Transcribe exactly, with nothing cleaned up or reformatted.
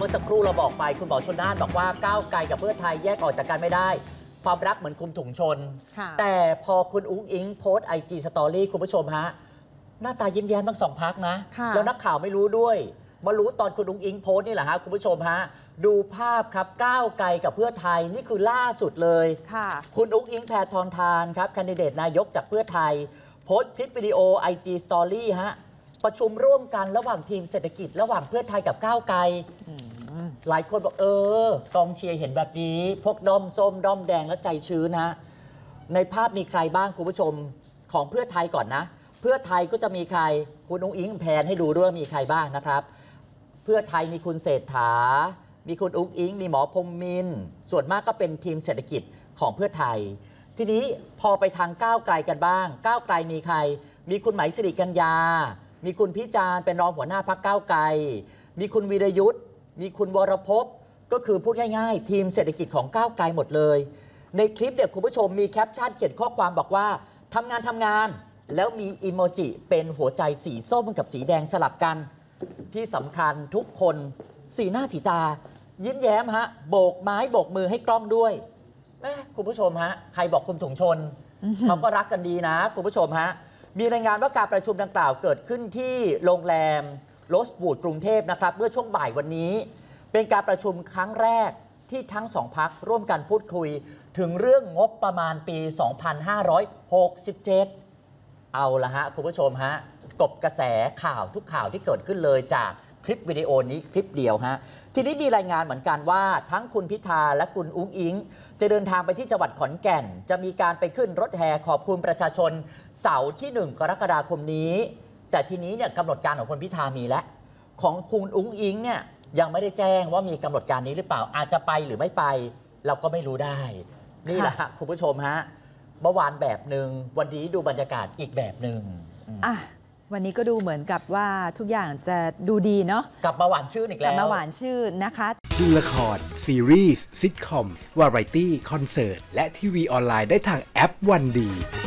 มื่อสักครู่เราบอกไปคุณหมอชลน่านบอกว่าก้าวไกลกับเพื่อไทยแยกออกจากกันไม่ได้ความรักเหมือนคุมถุงชนแต่พอคุณอุ๊งอิ๊งโพสต์ไอจีสตอรี่คุณผู้ชมฮะหน้าตายิ้มแย้มทั้งสองพักนะแล้วนักข่าวไม่รู้ด้วยมารู้ตอนคุณอุ๊งอิ๊งโพสต์นี่แหละฮะคุณผู้ชมฮะดูภาพครับก้าวไกลกับเพื่อไทยนี่คือล่าสุดเลยคุณอุ๊งอิ๊งแพทองธารครับแคนดิเดตนายกจากเพื่อไทยโพสต์คลิปวิดีโอ ไอ จี Story ฮะประชุมร่วมกันระหว่างทีมเศรษฐกิจระหว่างเพื่อไทยกับก้าวไกลหลายคนบอกเออกองเชียร์เห็นแบบนี้พวกด้อมส้มด้อมแดงและใจชื้นนะในภาพมีใครบ้างคุณผู้ชมของเพื่อไทยก่อนนะเพื่อไทยก็จะมีใครคุณอุ๊งอิ๊งแพนให้ดูด้วยมีใครบ้างนะครับเพื่อไทยมีคุณเศรษฐามีคุณอุ๊งอิ๊งมีหมอพรหมมินทร์ส่วนมากก็เป็นทีมเศรษฐกิจของเพื่อไทยทีนี้พอไปทางก้าวไกลกันบ้างก้าวไกลมีใครมีคุณไหมสิริกัญญามีคุณพิจารณ์เป็นรองหัวหน้าพรรคก้าวไกลมีคุณวีรยุทธ์มีคุณวรภพก็คือพูดง่ายๆทีมเศรษฐกิจของก้าวไกลหมดเลยในคลิปเด็กคุณผู้ชมมีแคปชั่นเขียนข้อความบอกว่าทำงานทำงานแล้วมีอีโมจิเป็นหัวใจสีส้มกับสีแดงสลับกันที่สำคัญทุกคนสีหน้าสีตายิ้มแย้มฮะโบกไม้โบกมือให้กล้องด้วยแม่คุณผู้ชมฮะใครบอกคุมถุงชน เขาก็รักกันดีนะคุณผู้ชมฮะมีรายงานว่าการประชุมดังกล่าวเกิดขึ้นที่โรงแรมโรสวูดกรุงเทพนะครับเมื่อช่วงบ่ายวันนี้เป็นการประชุมครั้งแรกที่ทั้งสองพรรคร่วมกันพูดคุยถึงเรื่องงบประมาณปี สองพันห้าร้อยหกสิบเจ็ด เอาละฮะคุณผู้ชมฮะกบกระแสข่าวทุกข่าวที่เกิดขึ้นเลยจากคลิปวิดีโอนี้คลิปเดียวฮะทีนี้มีรายงานเหมือนกันว่าทั้งคุณพิธาและคุณอุ๊งอิ๊งจะเดินทางไปที่จังหวัดขอนแก่นจะมีการไปขึ้นรถแห่ขอบคุณประชาชนเสาร์ที่หนึ่งกรกฎาคมนี้แต่ทีนี้เนี่ยกำหนดการของคุณพิธามีแล้วของคุณอุ๊งอิ๊งเนี่ยยังไม่ได้แจ้งว่ามีกำหนดการนี้หรือเปล่าอาจจะไปหรือไม่ไปเราก็ไม่รู้ได้นี่แหละคุณผู้ชมฮะเมื่อวานแบบหนึ่งวันนี้ดูบรรยากาศอีกแบบหนึ่งอ่ะวันนี้ก็ดูเหมือนกับว่าทุกอย่างจะดูดีเนาะกลับมาหวานชื่นอีกแล้วกลับมาหวานชื่นนะคะดูละครซีรีส์ซิทคอมวาไรตี้คอนเสิร์ตและทีวีออนไลน์ได้ทางแอปวันดี